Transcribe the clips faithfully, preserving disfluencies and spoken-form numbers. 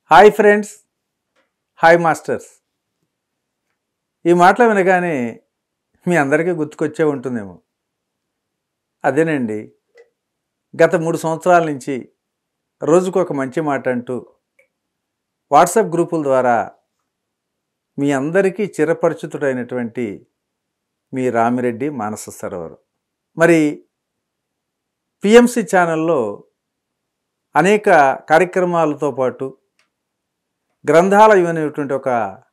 Hi friends, hi masters. ఈ మాటలు వినగానే మీ అందరికీ గుర్తుకొచ్చే ఉంటుందేమో. అదేనండి, గత మూడు సంవత్సరాల నుంచి రోజుకు ఒక మంచి మాట అంటూ వాట్సాప్ గ్రూపుల ద్వారా మీ అందరికీ చిరపరిచితుడైనటువంటి మీ రామిరెడ్డి మానస సరోవరం. మరి పిఎంసి ఛానల్లో అనేక కార్యక్రమాలతో పాటు గ్రంథాలయం అనేటువంటి ఒక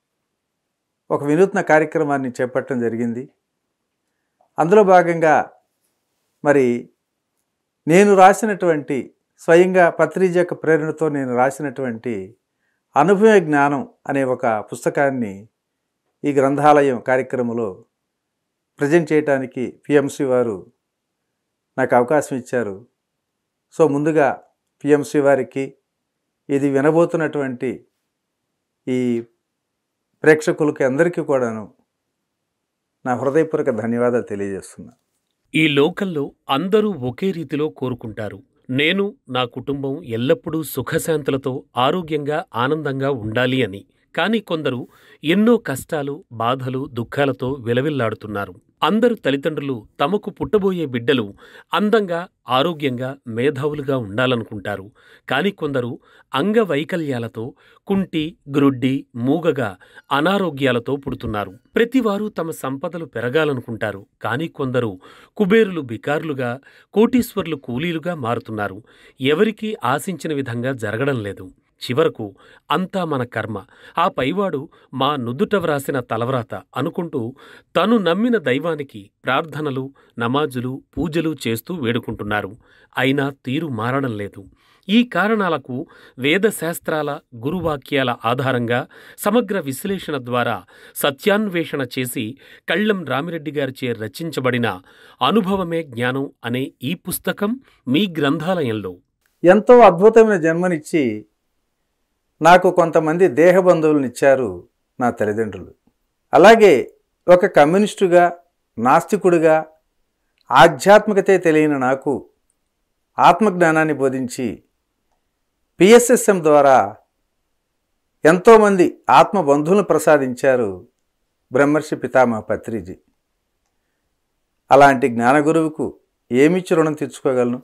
ఒక వినూత్న కార్యక్రమాన్ని చేపట్టడం జరిగింది. అందులో భాగంగా మరి నేను రాసినటువంటి స్వయంగా పత్రిజీ యొక్క ప్రేరణతో నేను రాసినటువంటి అనుభవమే జ్ఞానం అనే ఒక పుస్తకాన్ని ఈ గ్రంథాలయం కార్యక్రమంలో ప్రజెంట్ చేయడానికి పిఎంసి వారు నాకు అవకాశం ఇచ్చారు. సో ముందుగా పిఎంసి వారికి, ఇది వినబోతున్నటువంటి ఈ ప్రేక్షకులకి అందరికీ కూడాను నా హృదయపూర్వక ధన్యవాదాలు తెలియజేస్తున్నా. ఈ లోకంలో అందరూ ఒకే రీతిలో కోరుకుంటారు. నేను, నా కుటుంబం ఎల్లప్పుడూ సుఖశాంతులతో ఆరోగ్యంగా ఆనందంగా ఉండాలి అని. కానీ కొందరు ఎన్నో కష్టాలు, బాధలు, దుఃఖాలతో విలవిల్లాడుతున్నారు. అందరు తల్లిదండ్రులు తమకు పుట్టబోయే బిడ్డలు అందంగా, ఆరోగ్యంగా, మేధావులుగా ఉండాలనుకుంటారు. కానీ కొందరు అంగవైకల్యాలతో, కుంటి, గ్రుడ్డి, మూగగా, అనారోగ్యాలతో పుడుతున్నారు. ప్రతివారు తమ సంపదలు పెరగాలనుకుంటారు. కానీ కొందరు కుబేరులు బికారులుగా, కోటీశ్వర్లు కూలీలుగా మారుతున్నారు. ఎవరికీ ఆశించిన విధంగా జరగడం లేదు. చివరకు అంతా మన కర్మ, ఆ పైవాడు మా నుదుట వ్రాసిన తలవ్రాత అనుకుంటూ తను నమ్మిన దైవానికి ప్రార్థనలు, నమాజులు, పూజలు చేస్తూ వేడుకుంటున్నారు. అయినా తీరు మారడం లేదు. ఈ కారణాలకు వేదశాస్త్రాల, గురువాక్యాల ఆధారంగా సమగ్ర విశ్లేషణ ద్వారా సత్యాన్వేషణ చేసి కళ్ళం రామిరెడ్డి గారిచే రచించబడిన అనుభవమే జ్ఞానం అనే ఈ పుస్తకం మీ గ్రంథాలయంలో. ఎంతో అద్భుతమైన జన్మనిచ్చి నాకు కొంతమంది దేహబంధువులనిచ్చారు నా తల్లిదండ్రులు. అలాగే ఒక కమ్యూనిస్టుగా, నాస్తికుడిగా, ఆధ్యాత్మికతే తెలియని నాకు ఆత్మజ్ఞానాన్ని బోధించి పిఎస్ఎస్ఎం ద్వారా ఎంతోమంది ఆత్మబంధువులను ప్రసాదించారు బ్రహ్మర్షి పితామహ పత్రిజీ. అలాంటి జ్ఞానగురువుకు ఏమిచ్చి రుణం తీర్చుకోగలను?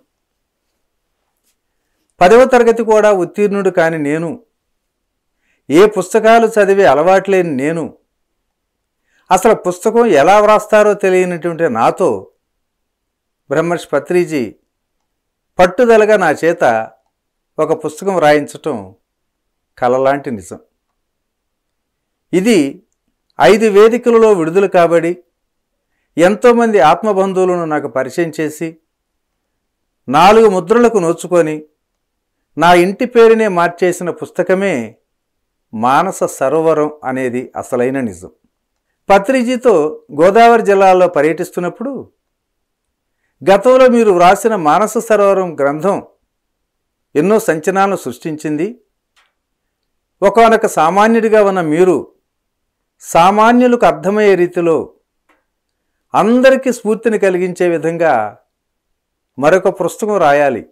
పదవ తరగతి కూడా ఉత్తీర్ణుడు కాని నేను, ఏ పుస్తకాలు చదివే అలవాట్లేని నేను, అసలు పుస్తకం ఎలా వ్రాస్తారో తెలియనటువంటి నాతో బ్రహ్మర్షి పత్రిజీ పట్టుదలగా నా చేత ఒక పుస్తకం రాయించటం కలలాంటి నిజం. ఇది ఐదు వేదికలలో విడుదల కాబడి ఎంతోమంది ఆత్మబంధువులను నాకు పరిచయం చేసి నాలుగు ముద్రలకు నోచుకొని నా ఇంటి పేరునే మార్చేసిన పుస్తకమే మానస సరోవరం అనేది అసలైన నిజం. పత్రిజీతో గోదావరి జిల్లాలో పర్యటిస్తున్నప్పుడు గతంలో మీరు వ్రాసిన మానస సరోవరం గ్రంథం ఎన్నో సంచలనాలను సృష్టించింది. ఒకానొక సామాన్యుడిగా ఉన్న మీరు సామాన్యులకు అర్థమయ్యే రీతిలో అందరికీ స్ఫూర్తిని కలిగించే విధంగా మరొక పుస్తకం రాయాలి,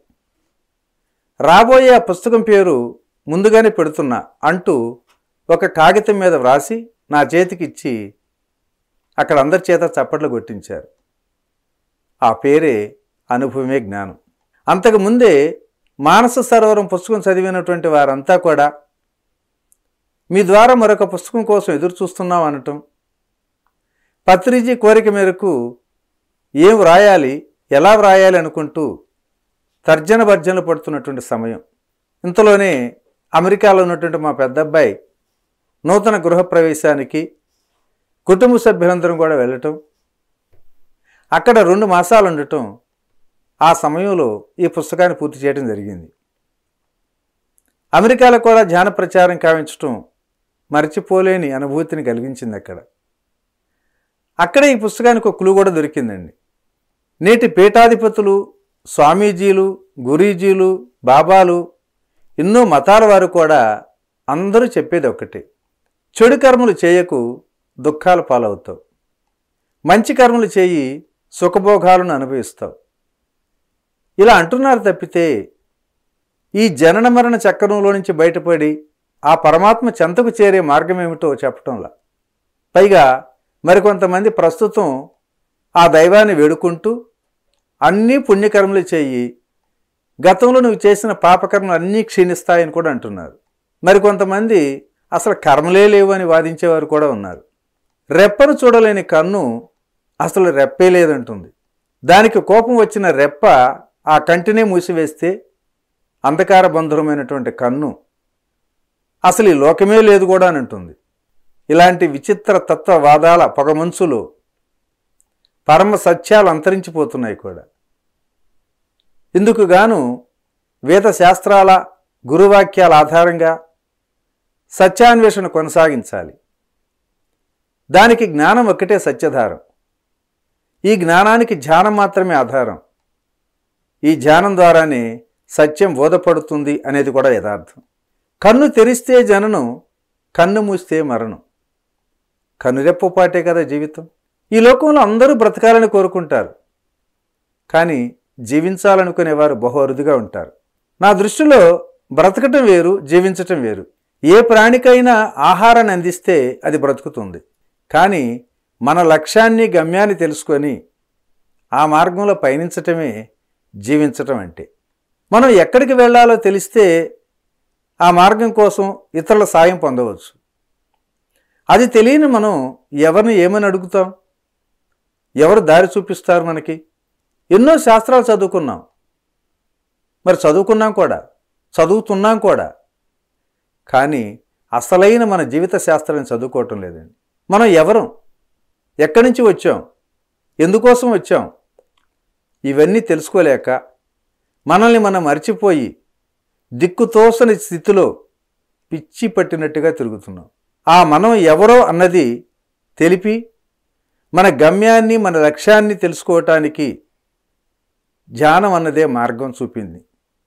రాబోయే ఆ పుస్తకం పేరు ముందుగానే పెడుతున్నా అంటూ ఒక కాగితం మీద వ్రాసి నా చేతికిచ్చి అక్కడ అందరి చేత చప్పట్లు కొట్టించారు. ఆ పేరే అనుభవమే జ్ఞానం. అంతకుముందే మానస సరోవరం పుస్తకం చదివినటువంటి వారంతా కూడా మీ ద్వారా మరొక పుస్తకం కోసం ఎదురు చూస్తున్నాం అనటం, పత్రిజీ కోరిక మేరకు ఏం వ్రాయాలి, ఎలా వ్రాయాలి అనుకుంటూ తర్జన భర్జనలు పడుతున్నటువంటి సమయం. ఇంతలోనే అమెరికాలో ఉన్నటువంటి మా పెద్దబ్బాయి నూతన గృహప్రవేశానికి కుటుంబ సభ్యులందరం కూడా వెళ్ళటం, అక్కడ రెండు మాసాలు ఉండటం, ఆ సమయంలో ఈ పుస్తకాన్ని పూర్తి చేయడం జరిగింది. అమెరికాలో కూడా ధ్యాన ప్రచారం కావించటం మరచిపోలేని అనుభూతిని కలిగించింది. అక్కడ అక్కడే ఈ పుస్తకానికి ఒక క్లూ కూడా దొరికిందండి. నేటి పీఠాధిపతులు, స్వామీజీలు, గురీజీలు, బాబాలు, ఎన్నో మతాల వారు కూడా అందరూ చెప్పేది ఒక్కటే: చెడు కర్మలు చేయకు, దుఃఖాలు పాలవుతావు. మంచి కర్మలు చేయి, సుఖభోగాలను అనుభవిస్తావు. ఇలా అంటున్నారు తప్పితే ఈ జనన మరణ చక్రంలో నుంచి బయటపడి ఆ పరమాత్మ చెంతకు చేరే మార్గం ఏమిటో చెప్పటంలా. పైగా మరికొంతమంది ప్రస్తుతం ఆ దైవాన్ని వేడుకుంటూ అన్నీ పుణ్యకర్మలు చేయి, గతంలో నువ్వు చేసిన పాపకర్మలు అన్నీ క్షీణిస్తాయని కూడా అంటున్నారు. మరికొంతమంది అసలు కర్మలే లేవు అని వాదించేవారు కూడా ఉన్నారు. రెప్పను చూడలేని కన్ను అసలు రెప్పే లేదంటుంది. దానికి కోపం వచ్చిన రెప్ప ఆ కంటినే మూసివేస్తే అంధకార బంధురమైనటువంటి కన్ను అసలు ఈ లోకమే లేదు కూడా అని అంటుంది. ఇలాంటి విచిత్ర తత్వవాదాల పొగమంచులో పరమ సత్యాలు అంతరించిపోతున్నాయి కూడా. ఇందుకు గాను వేద శాస్త్రాల గురువాక్యాల ఆధారంగా సత్యాన్వేషణ కొనసాగించాలి. దానికి జ్ఞానం ఒక్కటే సత్యధారం. ఈ జ్ఞానానికి ధ్యానం మాత్రమే ఆధారం. ఈ ధ్యానం ద్వారానే సత్యం బోధపడుతుంది అనేది కూడా యథార్థం. కన్ను తెరిస్తే జననం, కన్ను మూస్తే మరణం. కన్నురెప్పపాటే కదా జీవితం. ఈ లోకంలో అందరూ బ్రతకాలని కోరుకుంటారు, కానీ జీవించాలనుకునేవారు బహు అరుదుగా ఉంటారు. నా దృష్టిలో బ్రతకటం వేరు, జీవించటం వేరు. ఏ ప్రాణికైనా ఆహారాన్ని అందిస్తే అది బ్రతుకుతుంది, కానీ మన లక్ష్యాన్ని గమ్యాన్ని తెలుసుకొని ఆ మార్గంలో పయనించటమే జీవించటం అంటే. మనం ఎక్కడికి వెళ్ళాలో తెలిస్తే ఆ మార్గం కోసం ఇతరుల సాయం పొందవచ్చు. అది తెలియని మనం ఎవరిని ఏమని అడుగుతాం? ఎవరు దారి చూపిస్తారు మనకి? ఎన్నో శాస్త్రాలు చదువుకున్నాం, మరి చదువుకున్నాం కూడా, చదువుతున్నాం కూడా, కానీ అసలైన మన జీవిత శాస్త్రాన్ని చదువుకోవటం లేదండి. మనం ఎవరం, ఎక్కడి నుంచి వచ్చాం, ఎందుకోసం వచ్చాం, ఇవన్నీ తెలుసుకోలేక మనల్ని మనం మర్చిపోయి దిక్కుతోసని స్థితిలో పిచ్చి పట్టినట్టుగా తిరుగుతున్నాం. ఆ మనం ఎవరో అన్నది తెలిపి మన గమ్యాన్ని, మన లక్ష్యాన్ని తెలుసుకోవటానికి ధ్యానం అన్నదే మార్గం చూపింది.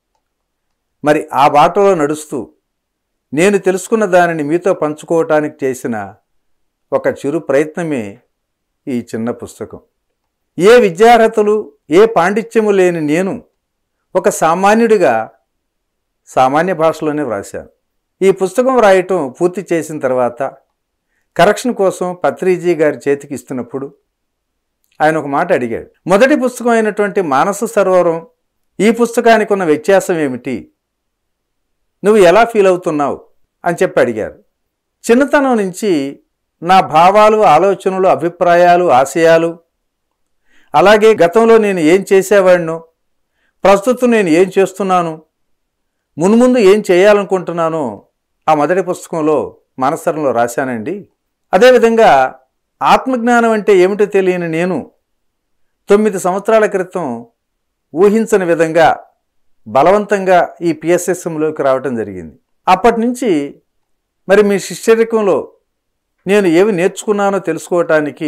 మరి ఆ బాటలో నడుస్తూ నేను తెలుసుకున్న దానిని మీతో పంచుకోవటానికి చేసిన ఒక చిరు ప్రయత్నమే ఈ చిన్న పుస్తకం. ఏ విద్యార్హతలు, ఏ పాండిత్యము లేని నేను ఒక సామాన్యుడిగా సామాన్య భాషలోనే వ్రాశాను. ఈ పుస్తకం వ్రాయటం పూర్తి చేసిన తర్వాత కరెక్షన్ కోసం పత్రిజీ గారి చేతికి ఇస్తున్నప్పుడు ఆయన ఒక మాట అడిగాడు. మొదటి పుస్తకం అయినటువంటి మానస సరోవరం ఈ పుస్తకానికి ఉన్న వ్యత్యాసం ఏమిటి, నువ్వు ఎలా ఫీల్ అవుతున్నావు అని చెప్పి అడిగారు. చిన్నతనం నుంచి నా భావాలు, ఆలోచనలు, అభిప్రాయాలు, ఆశయాలు, అలాగే గతంలో నేను ఏం చేసేవాడినో, ప్రస్తుతం నేను ఏం చేస్తున్నాను, మున్ముందు ఏం చేయాలనుకుంటున్నానో ఆ మొదటి పుస్తకంలో మానసరంలో రాశానండి. అదేవిధంగా ఆత్మజ్ఞానం అంటే ఏమిటో తెలియని నేను తొమ్మిది సంవత్సరాల క్రితం ఊహించని విధంగా బలవంతంగా ఈ పిఎస్ఎస్ఎంలోకి రావటం జరిగింది. అప్పటి నుంచి మరి మీ శిష్యరికంలో నేను ఏవి నేర్చుకున్నానో తెలుసుకోవటానికి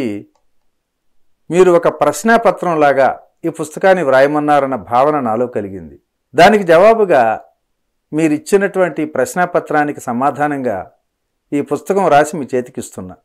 మీరు ఒక ప్రశ్నాపత్రంలాగా ఈ పుస్తకాన్ని వ్రాయమన్నారన్న భావన నాలో కలిగింది. దానికి జవాబుగా మీరు ఇచ్చినటువంటి ప్రశ్నాపత్రానికి సమాధానంగా ఈ పుస్తకం రాసి మీ చేతికిస్తున్నా.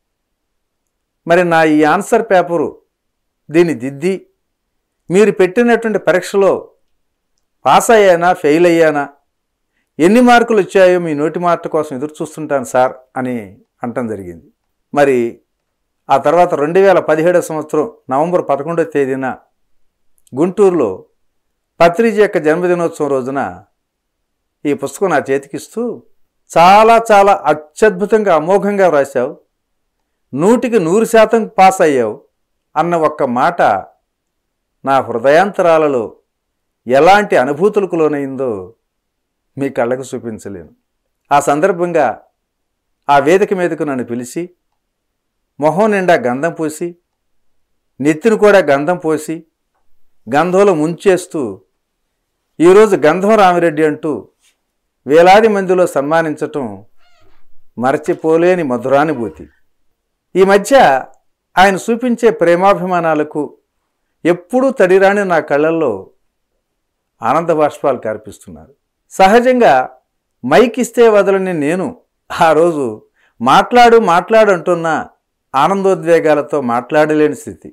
మరి నా ఈ ఆన్సర్ పేపరు దీన్ని దిద్ది మీరు పెట్టినటువంటి పరీక్షలో పాస్ అయ్యానా, ఫెయిల్ అయ్యానా, ఎన్ని మార్కులు వచ్చాయో మీ నోటి మాట కోసం ఎదురు చూస్తుంటాను సార్ అని అంటం జరిగింది. మరి ఆ తర్వాత రెండు వేల పదిహేడవ సంవత్సరం నవంబర్ పదకొండవ తేదీన గుంటూరులో పత్రిజీ యొక్క జన్మదినోత్సవం రోజున ఈ పుస్తకం నా చేతికిస్తూ చాలా చాలా అత్యద్భుతంగా, అమోఘంగా వ్రాసావు, నూటికి నూరు శాతం పాస్ అయ్యావు అన్న ఒక్క మాట నా హృదయాంతరాలలో ఎలాంటి అనుభూతులకు లోనైందో మీ కళ్ళకు చూపించలేను. ఆ సందర్భంగా ఆ వేదిక మీదకు నన్ను పిలిచి మొహం నిండా గంధం పూసి, నెత్తిని కూడా గంధం పోసి, గంధంలో ముంచేస్తూ ఈరోజు గంధం రామిరెడ్డి అంటూ వేలాది మందిలో సన్మానించటం మరచిపోలేని మధురానుభూతి. ఈ మధ్య ఆయన చూపించే ప్రేమాభిమానాలకు ఎప్పుడూ తడిరాని నా కళ్ళల్లో ఆనంద బాష్పాలు కనిపిస్తున్నారు. సహజంగా మైక్ ఇస్తే వదలని నేను ఆ రోజు మాట్లాడు మాట్లాడు అంటున్న ఆనందోద్వేగాలతో మాట్లాడలేని స్థితి.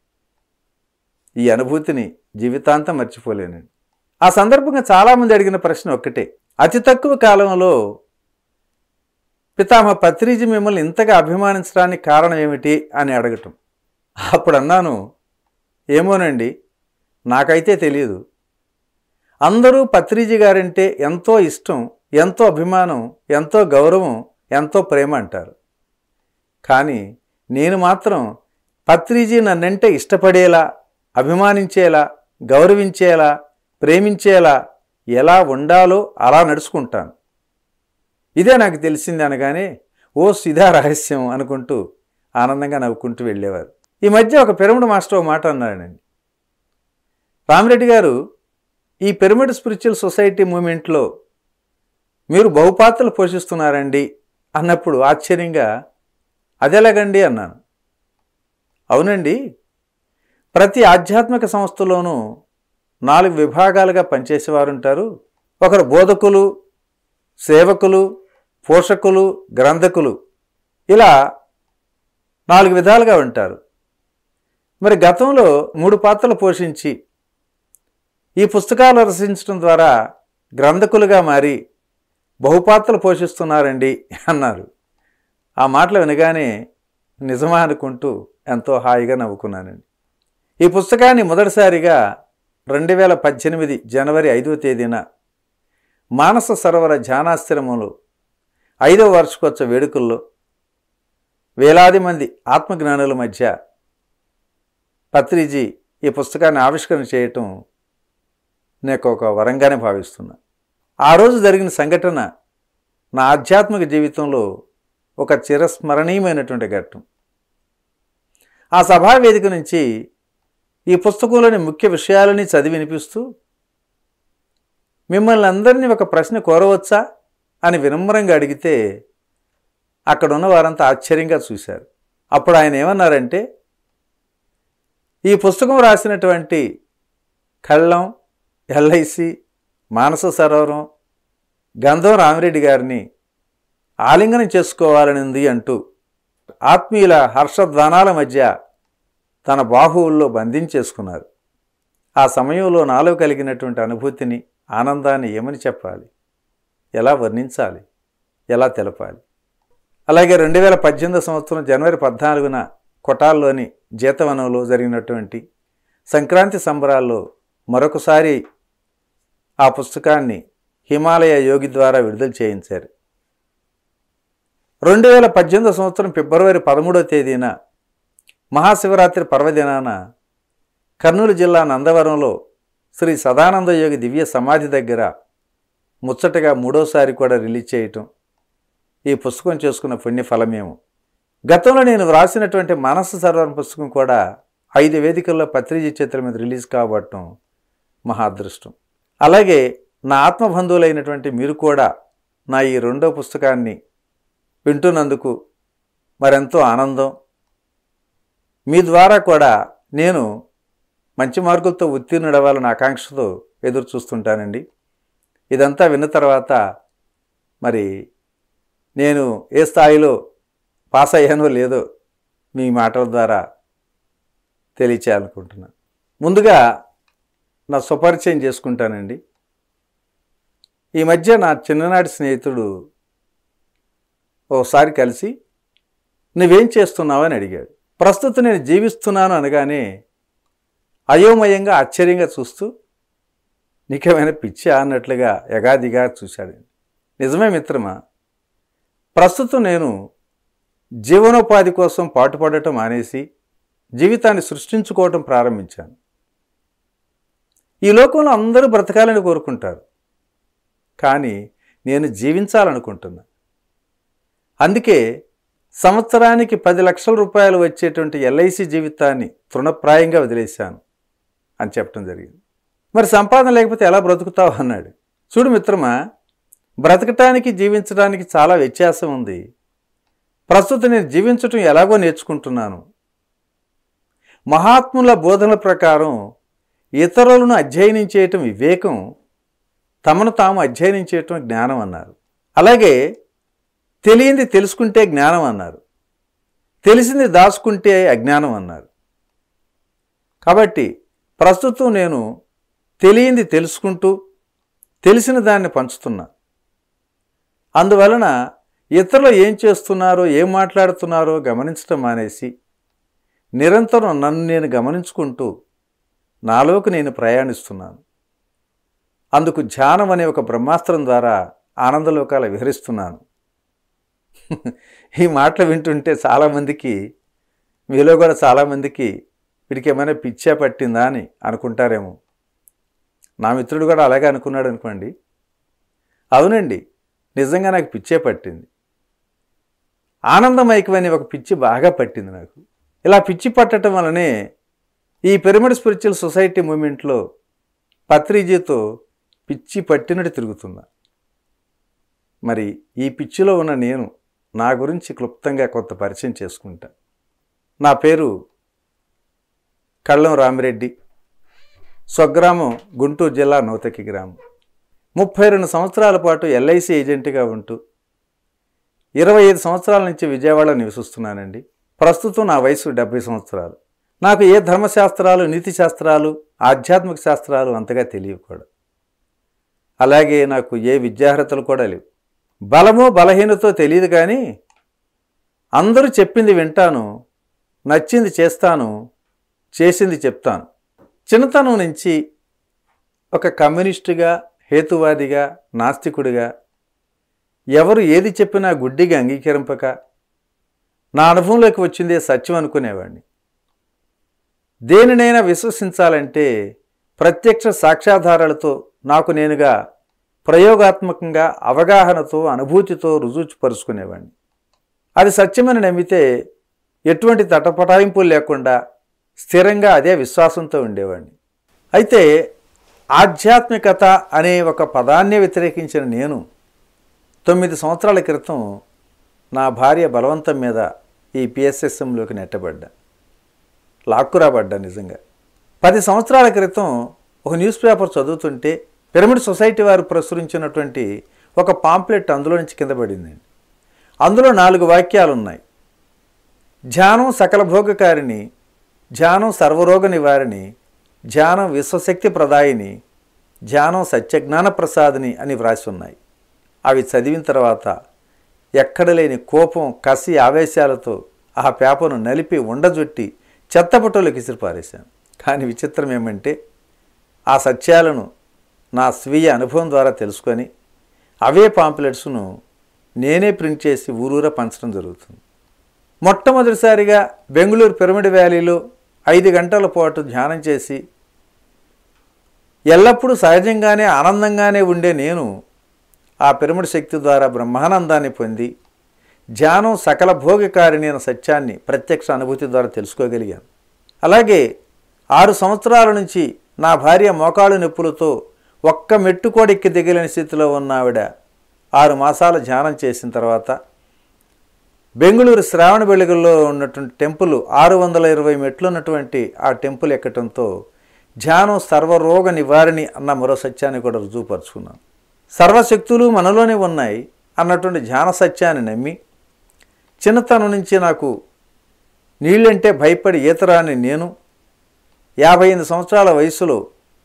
ఈ అనుభూతిని జీవితాంతం మర్చిపోలేనండి. ఆ సందర్భంగా చాలామంది అడిగిన ప్రశ్న ఒక్కటే, అతి తక్కువ కాలంలో పితామహ పత్రిజీ మిమ్మల్ని ఇంతగా అభిమానించడానికి కారణం ఏమిటి అని అడగటం. అప్పుడు అన్నాను, ఏమోనండి, నాకైతే తెలియదు. అందరూ పత్రిజీ గారంటే ఎంతో ఇష్టం, ఎంతో అభిమానం, ఎంతో గౌరవం, ఎంతో ప్రేమ అంటారు. కానీ నేను మాత్రం పత్రిజీ నన్నంటే ఇష్టపడేలా, అభిమానించేలా, గౌరవించేలా, ప్రేమించేలా ఎలా ఉండాలో అలా నడుచుకుంటాను. ఇదే నాకు తెలిసింది అనగానే ఓ సిదా రహస్యం అనుకుంటూ ఆనందంగా నవ్వుకుంటూ వెళ్ళేవారు. ఈ మధ్య ఒక పిరమిడ్ మాస్టర్ ఒక మాట అన్నాడండి. రామిరెడ్డి గారు, ఈ పిరమిడ్ స్పిరిచువల్ సొసైటీ మూమెంట్లో మీరు బహుపాత్రలు పోషిస్తున్నారండి అన్నప్పుడు ఆశ్చర్యంగా అదెలాగండి అన్నాను. అవునండి, ప్రతి ఆధ్యాత్మిక సంస్థలోనూ నాలుగు విభాగాలుగా పనిచేసేవారు ఉంటారు. ఒకరు బోధకులు, సేవకులు, పోషకులు, గ్రంథకులు, ఇలా నాలుగు విధాలుగా ఉంటారు. మరి గతంలో మూడు పాత్రలు పోషించి ఈ పుస్తకాలు రచించడం ద్వారా గ్రంథకులుగా మారి బహుపాత్రలు పోషిస్తున్నారండి అన్నారు. ఆ మాటలు వినగానే నిజమా అనుకుంటూ ఎంతో హాయిగా నవ్వుకున్నానండి. ఈ పుస్తకాన్ని మొదటిసారిగా రెండు వేల పద్దెనిమిది జనవరి ఐదవ తేదీన మానస సరోవర ధ్యానాశ్రమంలో ఐదవ వార్షికోత్సవ వేడుకల్లో వేలాది మంది ఆత్మజ్ఞానుల మధ్య పత్రిజీ ఈ పుస్తకాన్ని ఆవిష్కరణ చేయటం నాకు ఒక వరంగానే భావిస్తున్నా. ఆ రోజు జరిగిన సంఘటన నా ఆధ్యాత్మిక జీవితంలో ఒక చిరస్మరణీయమైనటువంటి ఘట్టం. ఆ సభా వేదిక నుంచి ఈ పుస్తకంలోని ముఖ్య విషయాలని చదివి వినిపిస్తూ, మిమ్మల్ని అందరినీ ఒక ప్రశ్న కోరవచ్చా అని వినమ్రంగా అడిగితే అక్కడ ఉన్న వారంతా ఆశ్చర్యంగా చూశారు. అప్పుడు ఆయన ఏమన్నారంటే, ఈ పుస్తకం రాసినటువంటి కళ్ళం, ఎల్ఐసి, మానస సరోవరం, గంధం రామిరెడ్డి గారిని ఆలింగనం చేసుకోవాలని ఉంది అంటూ ఆత్మీయుల హర్షధ్వానాల మధ్య తన బాహువుల్లో బంధించేసుకున్నారు. ఆ సమయంలో నాలో కలిగినటువంటి అనుభూతిని, ఆనందాన్ని ఏమని చెప్పాలి, ఎలా వర్ణించాలి, ఎలా తెలపాలి. అలాగే రెండు వేల పద్దెనిమిది సంవత్సరం జనవరి పద్నాలుగున కొటాల్లోని జీతవనంలో జరిగినటువంటి సంక్రాంతి సంబరాల్లో మరొకసారి ఆ పుస్తకాన్ని హిమాలయ యోగి ద్వారా విడుదల చేయించారు. రెండు వేల పద్దెనిమిదో సంవత్సరం ఫిబ్రవరి పదమూడవ తేదీన మహాశివరాత్రి పర్వదినాన కర్నూలు జిల్లా నందవరంలో శ్రీ సదానంద యోగి దివ్య సమాధి దగ్గర ముచ్చటగా మూడోసారి కూడా రిలీజ్ చేయటం ఈ పుస్తకం చేసుకున్న పుణ్యఫలమేమో. గతంలో నేను వ్రాసినటువంటి మానస సరోవరం పుస్తకం కూడా ఐదు వేదికల్లో పత్రిజీ చిత్రం మీద రిలీజ్ కాబట్టడం మహా అదృష్టం. అలాగే నా ఆత్మబంధువులైనటువంటి మీరు కూడా నా ఈ రెండో పుస్తకాన్ని వింటున్నందుకు మరెంతో ఆనందం. మీ ద్వారా కూడా నేను మంచి మార్కులతో ఉత్తీర్ణుడవ్వాలని ఆకాంక్షతో ఎదురు చూస్తుంటానండి. ఇదంతా విన్న తర్వాత మరి నేను ఏ స్థాయిలో పాస్ అయ్యానో లేదో మీ మాటల ద్వారా తెలియచేయాలనుకుంటున్నాను. ముందుగా నా స్వపరిచయం చేసుకుంటానండి. ఈ మధ్య నా చిన్ననాటి స్నేహితుడు ఓసారి కలిసి నువ్వేం చేస్తున్నావు అని అడిగాడు. ప్రస్తుతం నేను జీవిస్తున్నాను అనగానే అయోమయంగా ఆశ్చర్యంగా చూస్తూ నీకేమైనా పిచ్చా అన్నట్లుగా ఎగాదిగా చూశాడు. నిజమే మిత్రమా, ప్రస్తుతం నేను జీవనోపాధి కోసం పాటుపడటం మానేసి జీవితాన్ని సృష్టించుకోవటం ప్రారంభించాను. ఈ లోకంలో అందరూ బ్రతకాలని కోరుకుంటారు, కానీ నేను జీవించాలనుకుంటున్నా. అందుకే సంవత్సరానికి పది లక్షల రూపాయలు వచ్చేటువంటి ఎల్ఐసి జీవితాన్ని తృణప్రాయంగా వదిలేశాను అని చెప్పడం జరిగింది. మరి సంపాదన లేకపోతే ఎలా బ్రతుకుతావు అన్నాడు. చూడు మిత్రమా, బ్రతకటానికి జీవించడానికి చాలా వ్యత్యాసం ఉంది. ప్రస్తుతం నేను జీవించటం ఎలాగో నేర్చుకుంటున్నాను. మహాత్ముల బోధనల ప్రకారం ఇతరులను అధ్యయనం చేయటం వివేకం, తమను తాము అధ్యయనం చేయటం జ్ఞానం అన్నారు. అలాగే తెలియంది తెలుసుకుంటే జ్ఞానం అన్నారు, తెలిసింది దాచుకుంటే అజ్ఞానం అన్నారు. కాబట్టి ప్రస్తుతం నేను తెలియంది తెలుసుకుంటూ తెలిసిన దాన్ని పంచుతున్నా. అందువలన ఇతరులు ఏం చేస్తున్నారో ఏం మాట్లాడుతున్నారో గమనించడం మానేసి నిరంతరం నన్ను నేను గమనించుకుంటూ నాలోకి నేను ప్రయాణిస్తున్నాను. అందుకు ధ్యానం అనే ఒక బ్రహ్మాస్త్రం ద్వారా ఆనందలోకాల విహరిస్తున్నాను. ఈ మాటలు వింటుంటే చాలామందికి, మీలో కూడా చాలామందికి వీడికి ఏమైనా పిచ్చా పట్టిందా అని అనుకుంటారేమో. నా మిత్రుడు కూడా అలాగే అనుకున్నాడు అనుకోండి. అవునండి, నిజంగా నాకు పిచ్చే పట్టింది. ఆనందమైకమని ఒక పిచ్చి బాగా పట్టింది నాకు. ఇలా పిచ్చి పట్టడం వల్లనే ఈ పిరమిడ్ స్పిరిచువల్ సొసైటీ మూమెంట్లో పత్రిజీతో పిచ్చి పట్టినట్టు తిరుగుతున్నా. మరి ఈ పిచ్చిలో ఉన్న నేను నా గురించి క్లుప్తంగా కొంత పరిచయం చేసుకుంటా. నా పేరు కల్లం రామిరెడ్డి, స్వగ్రామం గుంటూరు జిల్లా నూతకి గ్రామం. ముప్పై రెండు సంవత్సరాల పాటు ఎల్ఐసి ఏజెంట్గా ఉంటూ ఇరవై ఐదు సంవత్సరాల నుంచి విజయవాడ నివసిస్తున్నానండి. ప్రస్తుతం నా వయసు డెబ్బై సంవత్సరాలు. నాకు ఏ ధర్మశాస్త్రాలు, నీతి శాస్త్రాలు, ఆధ్యాత్మిక శాస్త్రాలు అంతగా తెలియవు కూడా. అలాగే నాకు ఏ విద్యార్హతలు కూడా లేవు. బలమో బలహీనతో తెలియదు, కానీ అందరూ చెప్పింది వింటాను, నచ్చింది చేస్తాను, చేసింది చెప్తాను. చిన్నతనం నుంచి ఒక కమ్యూనిస్టుగా, హేతువాదిగా, నాస్తికుడిగా, ఎవరు ఏది చెప్పినా గుడ్డిగా అంగీకరింపక నా అనుభవంలోకి వచ్చిందే సత్యం అనుకునేవాడిని. దేనినైనా విశ్వసించాలంటే ప్రత్యక్ష సాక్ష్యాధారాలతో నాకు నేనుగా ప్రయోగాత్మకంగా అవగాహనతో అనుభూతితో రుజువుపరుచుకునేవాడిని. అది సత్యమని నమ్మితే ఎటువంటి తటపటాయింపులు లేకుండా స్థిరంగా అదే విశ్వాసంతో ఉండేవాడిని. అయితే ఆధ్యాత్మికత అనే ఒక పదాన్నే వ్యతిరేకించిన నేను తొమ్మిది సంవత్సరాల క్రితం నా భార్య బలవంతం మీద ఈ పిఎస్ఎస్ఎంలోకి నెట్టబడ్డా, లాక్కురాబడ్డా. నిజంగా పది సంవత్సరాల క్రితం ఒక న్యూస్ పేపర్ చదువుతుంటే పిరమిడ్ సొసైటీ వారు ప్రచురించినటువంటి ఒక పాంప్లెట్ అందులో నుంచి కింద పడిందండి. అందులో నాలుగు వాక్యాలు ఉన్నాయి. ధ్యానం సకల భోగకారిణి, ధ్యానం సర్వరోగ నివారిణి, ధ్యానం విశ్వశక్తి ప్రదాయిని, ధ్యానం సత్యజ్ఞాన ప్రసాదిని అని వ్రాసి ఉన్నాయి. అవి చదివిన తర్వాత ఎక్కడ లేని కోపం, కసి, ఆవేశాలతో ఆ పేపర్ను నలిపి ఉండజొట్టి చెత్తపట్టులోకి విసిరిపారేశాను. కానీ విచిత్రం ఏమంటే ఆ సత్యాలను నా స్వీయ అనుభవం ద్వారా తెలుసుకొని అవే పాంప్లెట్స్ను నేనే ప్రింట్ చేసి ఊరూరా పంచడం జరుగుతుంది. మొట్టమొదటిసారిగా బెంగళూరు పిరమిడ్ వ్యాలీలో ఐదు గంటల పాటు ధ్యానం చేసి ఎల్లప్పుడూ సహజంగానే ఆనందంగానే ఉండే నేను ఆ పిరమిడ్ శక్తి ద్వారా బ్రహ్మానందాన్ని పొంది ధ్యానం సకల భోగకారిణి అనే సత్యాన్ని ప్రత్యక్ష అనుభూతి ద్వారా తెలుసుకోగలిగాను. అలాగే ఆరు సంవత్సరాల నుంచి నా భార్య మోకాళ్ళు నొప్పులతో ఒక్క మెట్టు కూడా ఎక్కి దిగలేని స్థితిలో ఉన్న ఆవిడ ఆరు మాసాల ధ్యానం చేసిన తర్వాత బెంగళూరు శ్రావణ బెళగుల్లో ఉన్నటువంటి టెంపుల్ ఆరు వందల ఇరవై మెట్లు ఉన్నటువంటి ఆ టెంపుల్ ఎక్కడంతో ధ్యానం సర్వరోగ నివారిణి అన్న మరో సత్యాన్ని కూడా రుజువుపరుచుకున్నాను. సర్వశక్తులు మనలోనే ఉన్నాయి అన్నటువంటి ధ్యాన సత్యాన్ని నమ్మి చిన్నతనం నుంచి నాకు నీళ్ళంటే భయపడి ఈతరాని నేను యాభై ఎనిమిది సంవత్సరాల వయసులో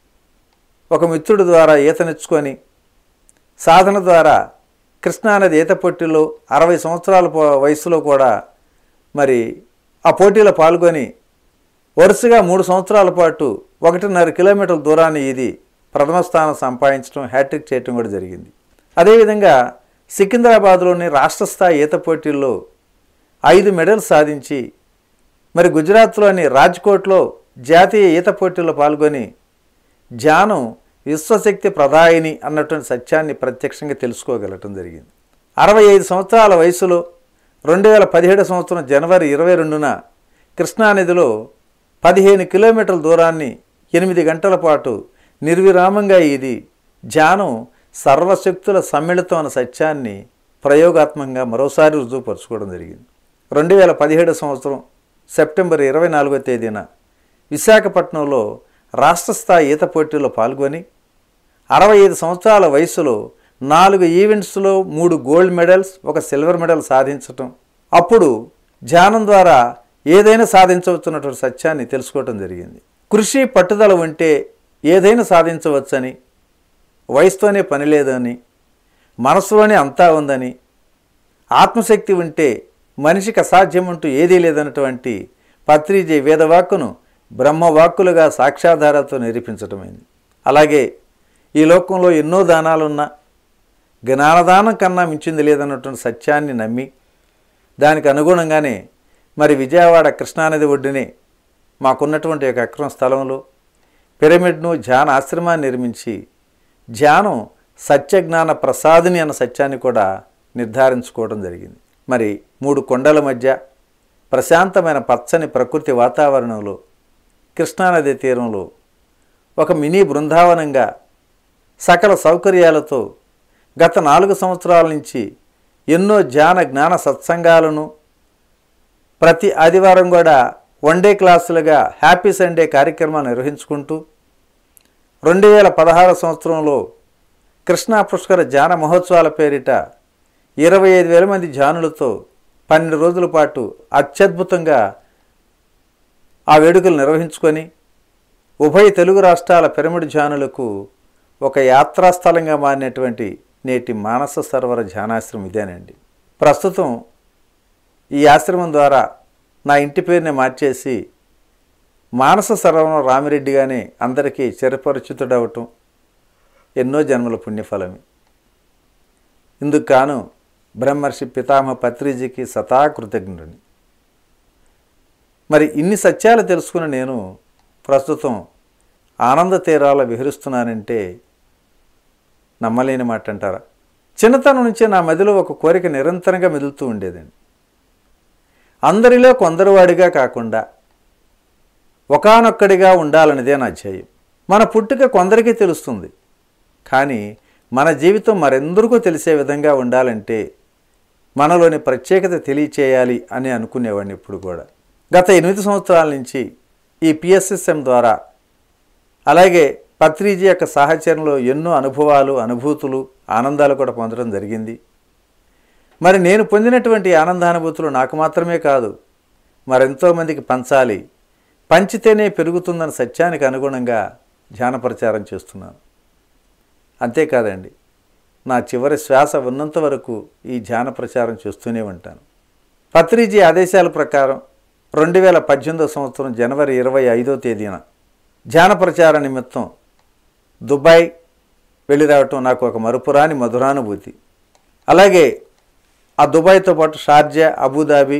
ఒక మిత్రుడి ద్వారా ఈత నేర్చుకొని సాధన ద్వారా కృష్ణానది ఈత పోటీలో అరవై సంవత్సరాల వయసులో కూడా మరి ఆ పోటీలో పాల్గొని వరుసగా మూడు సంవత్సరాల పాటు ఒకటిన్నర కిలోమీటర్ల దూరాన్ని ఇది ప్రథమ స్థానం సంపాదించడం, హ్యాట్రిక్ చేయటం కూడా జరిగింది. అదేవిధంగా సికింద్రాబాద్లోని రాష్ట్ర స్థాయి ఈత పోటీల్లో ఐదు మెడల్స్ సాధించి మరి గుజరాత్లోని రాజ్కోట్లో జాతీయ ఈత పోటీల్లో పాల్గొని ధ్యానం విశ్వశక్తి ప్రదాయిని అన్నటువంటి సత్యాన్ని ప్రత్యక్షంగా తెలుసుకోగలటం జరిగింది. అరవై ఐదు సంవత్సరాల వయసులో రెండు వేల పదిహేడు సంవత్సరం జనవరి ఇరవై రెండున కృష్ణానదిలో పదిహేను కిలోమీటర్ల దూరాన్ని ఎనిమిది గంటల పాటు నిర్విరామంగా ఇది ధ్యానం సర్వశక్తుల సమ్మిళితం అన్న సత్యాన్ని ప్రయోగాత్మకంగా మరోసారి రుజువుపరచుకోవడం జరిగింది. రెండు వేల పదిహేడు సంవత్సరం సెప్టెంబర్ ఇరవై నాలుగో తేదీన విశాఖపట్నంలో రాష్ట్ర స్థాయి ఈత పోటీలో పాల్గొని అరవై ఐదు సంవత్సరాల వయసులో నాలుగు ఈవెంట్స్లో మూడు గోల్డ్ మెడల్స్, ఒక సిల్వర్ మెడల్ సాధించటం, అప్పుడు ధ్యానం ద్వారా ఏదైనా సాధించవచ్చున్నటువంటి సత్యాన్ని తెలుసుకోవటం జరిగింది. కృషి, పట్టుదల ఉంటే ఏదైనా సాధించవచ్చని, వయసుతోనే పని లేదని, మనసులోనే అంతా ఉందని, ఆత్మశక్తి ఉంటే మనిషికి అసాధ్యమంటూ ఏదీ లేదన్నటువంటి పత్రిజీ వేదవాక్కును బ్రహ్మవాక్కులుగా సాక్ష్యాధారాలతో నిరూపించటమైంది. అలాగే ఈ లోకంలో ఎన్నో దానాలున్నా జ్ఞానదానం కన్నా మించింది లేదన్నటువంటి సత్యాన్ని నమ్మి దానికి అనుగుణంగానే మరి విజయవాడ కృష్ణానది ఒడ్డునే మాకున్నటువంటి ఒక ఎకరం స్థలంలో పిరమిడ్ను ధ్యాన ఆశ్రమాన్ని నిర్మించి ధ్యానం సత్యజ్ఞాన ప్రసాదిని అన్న సత్యాన్ని కూడా నిర్ధారించుకోవడం జరిగింది. మరి మూడు కొండల మధ్య ప్రశాంతమైన పచ్చని ప్రకృతి వాతావరణంలో కృష్ణానది తీరంలో ఒక మినీ బృందావనంగా సకల సౌకర్యాలతో గత నాలుగు సంవత్సరాల నుంచి ఎన్నో ధ్యాన జ్ఞాన సత్సంగాలను ప్రతి ఆదివారం కూడా వన్ డే క్లాసులుగా హ్యాపీ సండే కార్యక్రమాన్ని నిర్వహించుకుంటూ రెండు వేల పదహారు సంవత్సరంలో కృష్ణా పుష్కర ధ్యాన మహోత్సవాల పేరిట ఇరవై ఐదు వేల మంది ధ్యానులతో పన్నెండు రోజుల పాటు అత్యద్భుతంగా ఆ వేడుకలు నిర్వహించుకొని ఉభయ తెలుగు రాష్ట్రాల పిరమిడ్ ధ్యానులకు ఒక యాత్రాస్థలంగా మారినటువంటి నేటి మానస సరోవర ధ్యానాశ్రమం ఇదేనండి. ప్రస్తుతం ఈ ఆశ్రమం ద్వారా నా ఇంటి పేరుని మార్చేసి మానస సరోవరం రామిరెడ్డిగానే అందరికీ చిరపరిచితుడవటం ఎన్నో జన్మల పుణ్యఫలమే. ఇందుకు కాను బ్రహ్మర్షి పితామహ పత్రిజీకి సతా కృతజ్ఞుడిని. మరి ఇన్ని సత్యాలు తెలుసుకుని నేను ప్రస్తుతం ఆనంద తీరాల విహరిస్తున్నానంటే నమ్మలేని మాట అంటారా? చిన్నతనం నుంచే నా మదిలో ఒక కోరిక నిరంతరంగా మెదులుతూ ఉండేదండి. అందరిలో కొందరువాడిగా కాకుండా ఒకానొక్కడిగా ఉండాలనేదే నా ధ్యేయం. మన పుట్టుక కొందరికీ తెలుస్తుంది, కానీ మన జీవితం మరెందరికో తెలిసే విధంగా ఉండాలంటే మనలోని ప్రత్యేకత తెలియచేయాలి అని అనుకునేవాడిని ఇప్పుడు కూడా. గత ఎనిమిది సంవత్సరాల నుంచి ఈ పిఎస్ఎస్ఎం ద్వారా అలాగే పత్రిజీ యొక్క సాహచర్యంలో ఎన్నో అనుభవాలు అనుభూతులు ఆనందాలు కూడా పొందడం జరిగింది. మరి నేను పొందినటువంటి ఆనందానుభూతులు నాకు మాత్రమే కాదు మరెంతోమందికి పంచాలి, పంచితేనే పెరుగుతుందన్న సత్యానికి అనుగుణంగా ధ్యాన ప్రచారం చేస్తున్నాను. అంతేకాదండి, నా చివరి శ్వాస ఉన్నంత వరకు ఈ ధ్యాన ప్రచారం చేస్తూనే ఉంటాను. పత్రిజీ ఆదేశాల ప్రకారం రెండు వేల పద్దెనిమిదవ సంవత్సరం జనవరి ఇరవై ఐదో తేదీన ధ్యాన ప్రచార నిమిత్తం దుబాయ్ వెళ్ళి రావటం నాకు ఒక మరుపురాని మధురానుభూతి. అలాగే ఆ దుబాయ్తో పాటు షార్జా, అబుదాబి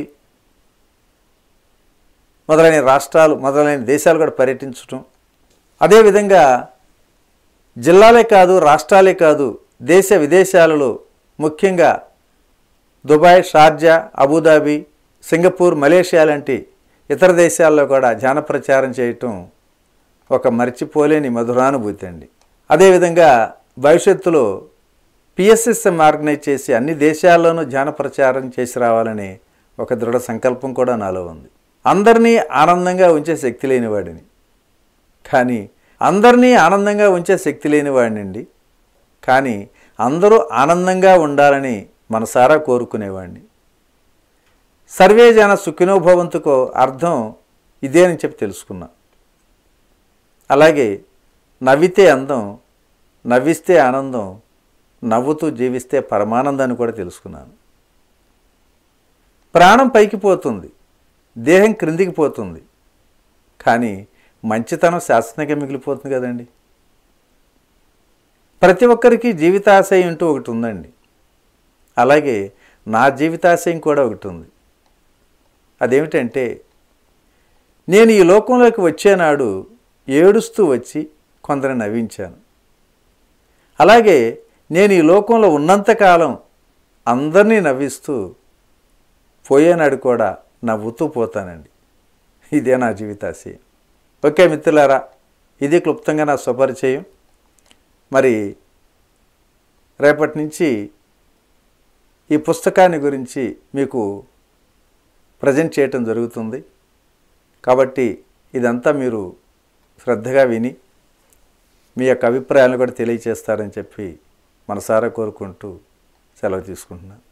మొదలైన రాష్ట్రాలు మొదలైన దేశాలు కూడా పర్యటించటం, అదేవిధంగా జిల్లాలే కాదు రాష్ట్రాలే కాదు దేశ విదేశాలలో ముఖ్యంగా Dubai, Sharjah, Abu Dhabi, Singapore, Malaysia లాంటి ఇతర దేశాల్లో కూడా ధ్యాన ప్రచారం చేయటం ఒక మర్చిపోలేని మధురానుభూతి అండి. అదేవిధంగా భవిష్యత్తులో పిఎస్ఎస్ఎం ఆర్గనైజ్ చేసి అన్ని దేశాల్లోనూ ధ్యాన ప్రచారం చేసి రావాలని ఒక దృఢ సంకల్పం కూడా నాలో ఉంది. అందరినీ ఆనందంగా ఉంచే శక్తి లేనివాడిని, కానీ అందరినీ ఆనందంగా ఉంచే శక్తి లేనివాడినండి కానీ అందరూ ఆనందంగా ఉండాలని మనసారా కోరుకునేవాడిని. సర్వే జన సుఖినో భవంతుకో అర్థం ఇదేనని చెప్పి తెలుసుకున్నా. అలాగే నవ్వితే అందం, నవ్విస్తే ఆనందం, నవ్వుతూ జీవిస్తే పరమానందాన్ని కూడా తెలుసుకున్నాను. ప్రాణం పైకి పోతుంది, దేహం క్రిందికి పోతుంది, కానీ మంచితనం శాశ్వతంగా మిగిలిపోతుంది కదండి. ప్రతి ఒక్కరికి జీవితాశయం అంటూ ఒకటి ఉందండి. అలాగే నా జీవితాశయం కూడా ఒకటి ఉంది. అదేమిటంటే నేను ఈ లోకంలోకి వచ్చేనాడు ఏడుస్తూ వచ్చి కొందరిని నవ్వించాను. అలాగే నేను ఈ లోకంలో ఉన్నంతకాలం అందరినీ నవ్విస్తూ పోయేనాడు కూడా నవ్వుతూ పోతానండి. ఇదే నా జీవితాశయం. ఓకే మిత్రులారా, ఇది క్లుప్తంగా నా స్వపరిచయం. మరి రేపటి నుంచి ఈ పుస్తకాన్ని గురించి మీకు ప్రజెంట్ చేయటం జరుగుతుంది. కాబట్టి ఇదంతా మీరు శ్రద్ధగా విని మీ యొక్క అభిప్రాయాలను కూడా తెలియచేస్తారని చెప్పి మనసారా కోరుకుంటూ సెలవు తీసుకుంటున్నాను.